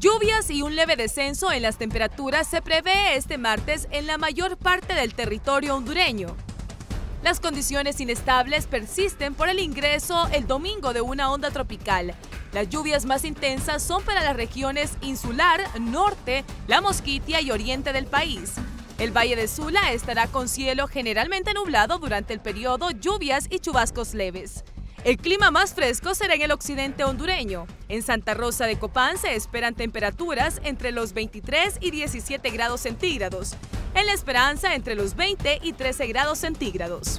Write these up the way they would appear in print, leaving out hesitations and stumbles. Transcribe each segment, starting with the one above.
Lluvias y un leve descenso en las temperaturas se prevé este martes en la mayor parte del territorio hondureño. Las condiciones inestables persisten por el ingreso el domingo de una onda tropical. Las lluvias más intensas son para las regiones insular, norte, la Mosquitia y oriente del país. El Valle de Sula estará con cielo generalmente nublado durante el periodo lluvias y chubascos leves. El clima más fresco será en el occidente hondureño. En Santa Rosa de Copán se esperan temperaturas entre los 23 y 17 grados centígrados. En La Esperanza entre los 20 y 13 grados centígrados.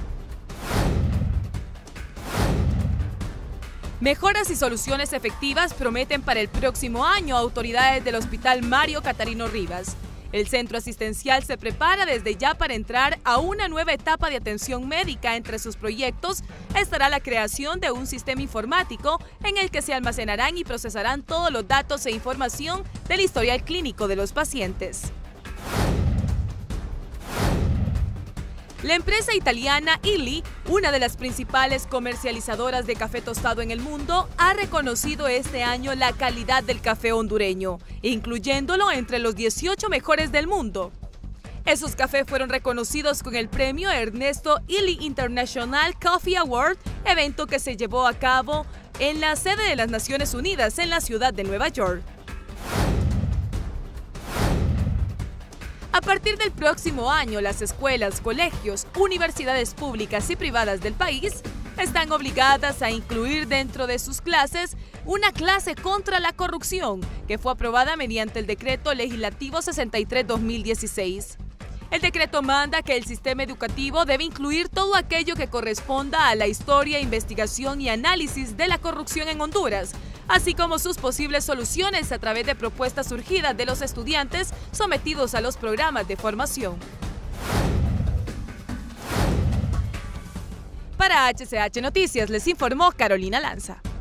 Mejoras y soluciones efectivas prometen para el próximo año autoridades del Hospital Mario Catarino Rivas. El centro asistencial se prepara desde ya para entrar a una nueva etapa de atención médica. Entre sus proyectos estará la creación de un sistema informático en el que se almacenarán y procesarán todos los datos e información del historial clínico de los pacientes. La empresa italiana Illy, una de las principales comercializadoras de café tostado en el mundo, ha reconocido este año la calidad del café hondureño, incluyéndolo entre los 18 mejores del mundo. Esos cafés fueron reconocidos con el premio Ernesto Illy International Coffee Award, evento que se llevó a cabo en la sede de las Naciones Unidas en la ciudad de Nueva York. A partir del próximo año, las escuelas, colegios, universidades públicas y privadas del país están obligadas a incluir dentro de sus clases una clase contra la corrupción, que fue aprobada mediante el Decreto Legislativo 63/2016. El decreto manda que el sistema educativo debe incluir todo aquello que corresponda a la historia, investigación y análisis de la corrupción en Honduras, así como sus posibles soluciones a través de propuestas surgidas de los estudiantes sometidos a los programas de formación. Para HCH Noticias les informó Carolina Lanza.